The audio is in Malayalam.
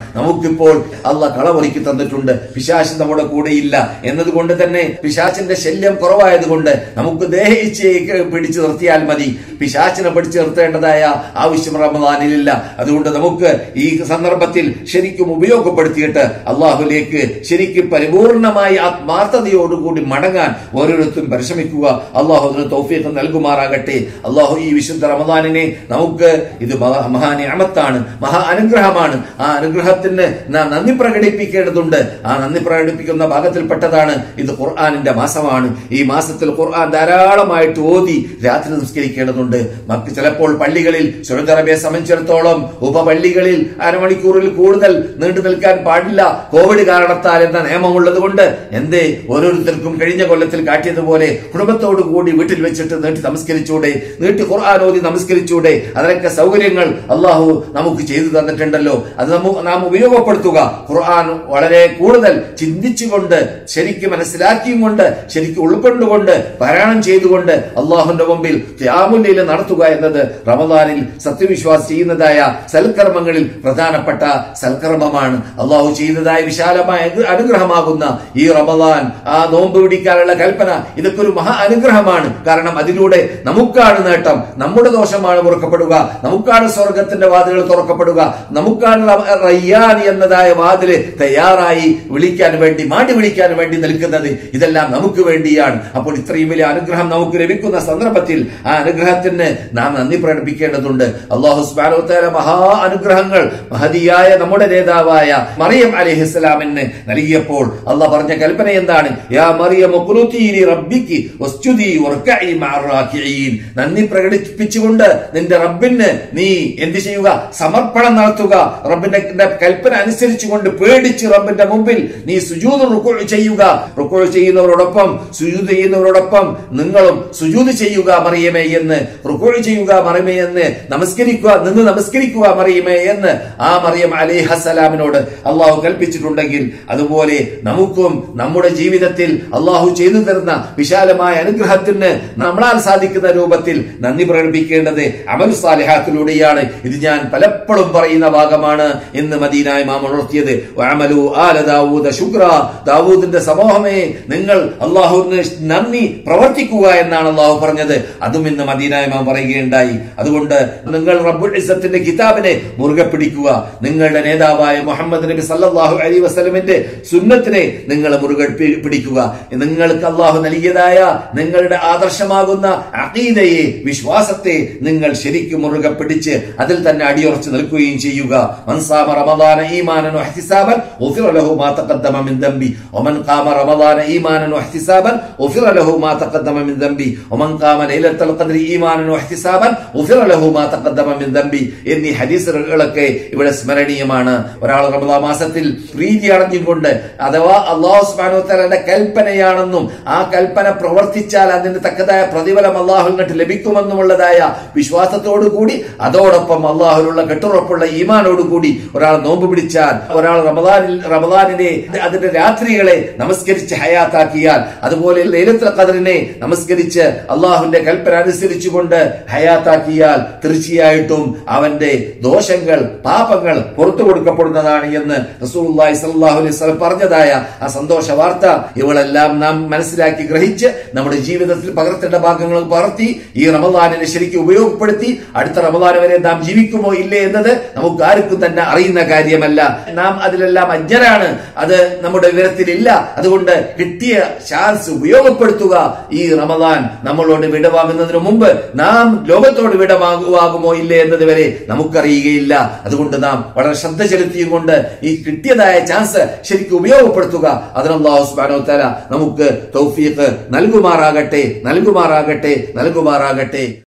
നമുക്കിപ്പോൾ അള്ളാഹ് കളമൊരുക്കി തന്നിട്ടുണ്ട്. പിശാച് നമ്മുടെ കൂടെയില്ല എന്നതുകൊണ്ട് തന്നെ പിശാചിന്റെ ശല്യം കുറവായതുകൊണ്ട് നമുക്ക് ദേഹിച്ചേക്ക് പിടിച്ചു നിർത്തിയാൽ മതി. പിശാചിനെ പിടിച്ചു നിർത്തേണ്ടതായ ആവശ്യം റമദാനിലില്ല. അതുകൊണ്ട് നമുക്ക് ഈ സന്ദർഭത്തിൽ ശരിക്കും ഉപയോഗപ്പെടുത്തിയിട്ട് അള്ളാഹുലേക്ക് ശരിക്കും പരിപൂർണമായി ആത്മാർത്ഥതയോടുകൂടി മടങ്ങാൻ ഓരോരുത്തരും പരിശ്രമിക്കുക. അള്ളാഹു അതിന് തൗഫീഖ് നൽകുമാറാകട്ടെ. അള്ളാഹു ഈ വിശുദ്ധ റമദാനിനെ നമുക്ക് ഇത് മഹാനിഅമത്താണ്, മഹാ അനുഗ്രഹമാണ്. ആ അനുഗ്രഹത്തിന് നാം നന്ദി പ്രകടിപ്പിക്കേണ്ടതുണ്ട്. ആ നന്ദി പ്രകടിപ്പിക്കുന്ന ഭാഗത്തിൽപ്പെട്ടതാണ് ഇത്. ഖുർആനിന്റെ മാസമാണ്. ഈ മാസത്തിൽ ഖുർആൻ ധാരാളമായിട്ട് ഓതി രാത്രി നിസ്കരിക്കേണ്ടതുണ്ട്. ചിലപ്പോൾ പള്ളികളിൽ സൗദി അറേബ്യയെ സംബന്ധിച്ചിടത്തോളം ഉപപള്ളികളിൽ അരമണിക്കൂറിൽ കൂടുതൽ നീണ്ടു നിൽക്കാൻ പാടില്ല, കോവിഡ് കാരണത്താൽ എന്ന നിയമമുള്ളത് കൊണ്ട്. എന്തേ ഓരോരുത്തർക്കും കഴിഞ്ഞ കൊല്ലത്തിൽ കാട്ടിയതുപോലെ കുടുംബത്തോടു കൂടി വീട്ടിൽ വെച്ചിട്ട് നീട്ടി നമസ്കരിച്ചൂടെ, നീട്ടി ഖുർആൻ ഓതി നമസ്കരിച്ചൂടെ? അതിനൊക്കെ സൗകര്യങ്ങൾ അള്ളാഹു നമുക്ക് ചെയ്തു തന്നിട്ടുണ്ടല്ലോ. അത് നാം ഉപയോഗപ്പെടുത്തുക. ഖുർആൻ വളരെ കൂടുതൽ ചിന്തിച്ചുകൊണ്ട് ശരിക്കും മനസ്സിലാക്കിയും കൊണ്ട് ശരിക്കും ഉൾക്കൊണ്ടുകൊണ്ട് പാരായണം ചെയ്തുകൊണ്ട് അള്ളാഹുന്റെ മുമ്പിൽ ഖിയാമുൽ ലൈൽ നടത്തുക എന്നത് റമദാനിൽ സത്യവിശ്വാസി ചെയ്യുന്നതായ സൽക്കർമ്മങ്ങളിൽ പ്രധാനപ്പെട്ട സൽക്കർമ്മമാണ്. അള്ളാഹു ചെയ്തതായ വിശാലമായ അനുഗ്രഹമാകുന്ന ഈ റമദാൻ, ആ നോമ്പ് പിടിക്കാനുള്ള കൽപ്പന, ഇതൊക്കെ ഒരു മഹാ അനുഗ്രഹമാണ്. കാരണം അതിലൂടെ നമുക്കാണ് നേട്ടം, നമ്മുടെ ദോഷമാണ് പൊറുക്കപ്പെടുക, നമുക്കാണ് സ്വർഗത്തിന്റെ വാതിലുകൾ തുറക്കപ്പെടുക, നമുക്കാണ് റയ്യാൻ എന്നതായ വാതില് തയ്യാറായി വിളിക്കാൻ വേണ്ടി, മാടി വിളിക്കാൻ വേണ്ടി നിൽക്കുന്നത്. ഇതെല്ലാം നമുക്ക് വേണ്ടിയാണ്. അപ്പോൾ ഇത്രയും വലിയ അനുഗ്രഹം നമുക്ക് ലഭിക്കുന്ന സന്ദർഭത്തിൽ ആ അനുഗ്രഹത്തിന് നാം നന്ദി പ്രകടിപ്പിക്കേണ്ടതുണ്ട്. അല്ലാഹു സുബ്ഹാനഹു വ തആല മഹാ അനുഗ്രഹങ്ങൾ മഹദിയായ നമ്മുടെ നേതാവായ മറിയം അലൈഹിസ്സലാമിന് നൽകിയപ്പോൾ അല്ലാഹ് പറഞ്ഞ കൽപ്പന എന്താണ്? യാ മറിയം ഖുനൂതി ലി റബ്ബികി വസ്ജുദി വർകഇ മഅർ റാകിഈൻ. നന്ദി പ്രകടിപ്പിച്ചുകൊണ്ട് നിന്റെ റബ്ബിന് നീ എന്ത് ചെയ്യുക? സമർപ്പണം നടത്തുക. റബ്ബിന്റെ കൽപ്പന അനുസരിച്ചുകൊണ്ട് പേടിച്ച് റബ്ബിന്റെ മുമ്പിൽ നീ സുജൂദ് റുകൂഅ് ചെയ്യുക. റുകൂഅ് ചെയ്യുന്നവരോടൊപ്പം സുജൂദ് ചെയ്യുന്നവരോടൊപ്പം നിങ്ങളും സുജൂദ് ചെയ്യുക മറിയമേ എന്ന്, റുകൂഅ് ചെയ്യുക മറിയമേ എന്ന്, നമസ്കരിക്കുക, നിന്ന് നമസ്കരിക്കുക മറിയമേ എന്ന് ആ മറിയം അലൈഹിസ്സലാമിനോട് അള്ളാഹു കൽപ്പിച്ചിട്ടുണ്ടെങ്കിൽ അതുപോലെ നമുക്കും നമ്മുടെ ജീവിതത്തിൽ അള്ളാഹു ചെയ്തു തരുന്ന വിശാലമായ അനുഗ്രഹത്തിന് നമ്മളാൽ സാധിക്കുന്ന രൂപത്തിൽ നന്ദി പ്രകടിപ്പിക്കേണ്ടത് അമൽ സാലിഹാത്തിലൂടെയാണ്. ഇത് ഞാൻ പലപ്പോഴും പറയുന്ന ഭാഗമാണ്. ഇന്ന് മദീന ഇമാം ഉണർത്തിയത് വഅമലു ആല ദാവൂദ ശുക്രാ. ദാവൂദിന്റെ സമൂഹമേ, നിങ്ങൾ അള്ളാഹുവിന് നന്ദി പ്രവർത്തിക്കുക എന്നാണ് അള്ളാഹു പറഞ്ഞത്. അതും ഇന്ന് മദീന ഇമാം പറയുകയുണ്ടായി. അതുകൊണ്ട് നിങ്ങൾ റബ്ബുൽ ഇസ്സത്തിന്റെ കിതാബിനെ മുറുകെ പിടിക്കുക. നിങ്ങളുടെ നേതാവായ മുഹമ്മദ് നബി സല്ലല്ലാഹു അലൈഹി വസല്ലമിന്റെ സുന്നത്തിനെ നിങ്ങൾ മുറുകെ പിടിക്കുക. നിങ്ങൾക്ക് അള്ളാഹു നൽകിയതായ നിങ്ങളുടെ ആദർശമാകുന്ന അഖീദയെ, വിശ്വാസത്തെ നിങ്ങൾ ശരിക്കും മുറുകെ പിടിച്ച് അതിൽ തന്നെ അടിയുറച്ച് നിൽക്കുകയും ചെയ്യുക. മൻ സാമ റമദാന ഈമാനൻ വഹ്തിസാബൻ ഗുഫിറ ലഹു മാ തഖദ്ദമ മിൻ ദംബി വമൻ ഖാമ റമദാന ഈമാനൻ വഹ്തിസാബൻ ഗുഫിറ ലഹു മാ തഖദ്ദമ മിൻ ദംബി വമൻ ഖാമ ലൈലത്തുൽ ഖദ്രി ഈമാനൻ വഹ്തിസാബൻ ഗുഫിറ ലഹു മാ തഖദ്ദമ മിൻ ദംബി എന്നീ ഹദീസുകളൊക്കെ ഇവിടെ സ്മരണീയമാണ്. ഒരാൾ റമദാൻ മാസത്തിൽ പ്രീതി അടഞ്ഞുകൊണ്ട്, അഥവാ അല്ലാഹു സുബ്ഹാനഹു വ തആലയുടെ കൽപ്പനയാണെന്നും ആ കൽപ്പന പ്രവർത്തിച്ചാൽ അതിന് തക്കതായ പ്രതിഫലം അള്ളാഹുവിന് ലഭിക്കുമെന്നുമുള്ളതായ വിശ്വാസത്തോടു കൂടി, അതോടൊപ്പം അള്ളാഹുവിനുള്ള കെട്ടുറപ്പുള്ള ഈമാനോടുകൂടി ഒരാൾ നോമ്പ് പിടിച്ചാൽ, ഒരാൾ റമദാനിനെ അതിന്റെ രാത്രികളെ നമസ്കരിച്ച് ഹയാത്താക്കിയാൽ, അതുപോലെ ലൈലത്തുൽ ഖദ്റിനെ നമസ്കരിച്ച് അള്ളാഹുവിന്റെ കൽപ്പന അനുസരിച്ചുകൊണ്ട് ഹയാത്താക്കിയാൽ തീർച്ചയായിട്ടും അവന്റെ ദോഷങ്ങൾ, പാപങ്ങൾ പുറത്തു കൊടുക്കപ്പെടുന്നതാണ് എന്ന് റസൂലുള്ളാഹി സ്വല്ലല്ലാഹു അലൈഹി വസല്ലം പറഞ്ഞതായ ആ സന്തോഷ വാർത്ത ഇവളെല്ലാം നാം മനസ്സിലാക്കി ഗ്രഹിച്ച് നമ്മുടെ ജീവിതത്തിൽ പകർത്തേണ്ട ഭാഗങ്ങൾ പകർത്തി ഈ റമദാനിനെ ശരിക്കും ഉപയോഗപ്പെടുത്തി അടുത്ത റമദാൻ വരെ നാം ജീവിക്കുമോ ഇല്ലേ എന്നത് നമുക്ക് ആർക്കും തന്നെ അറിയുന്ന കാര്യമല്ല. നാം അതിലെല്ലാം അജ്ഞരാണ്. അത് നമ്മുടെ വിവരത്തിലില്ല. അതുകൊണ്ട് കിട്ടിയ ചാൻസ് ഉപയോഗപ്പെടുത്തുക. ഈ റമദാൻ നമ്മളോട് വിടവാങ്ങുന്നതിന് മുമ്പ് നാം ലോകത്തോട് വിടവാങ്ങുമോ ഇല്ലേ എന്നത് വരെ നമുക്കറിയുകയില്ല. അതുകൊണ്ട് നാം വളരെ ശ്രദ്ധ ചെലുത്തിയും ഈ കിട്ടിയതായ ചാൻസ് ശരിക്കും ഉപയോഗപ്പെടുത്തുക. അതിന് അല്ലാഹു സുബ്ഹാനഹു വ തആല നമുക്ക് തൗഫീഖ് നൽകുമാറാകട്ടെ.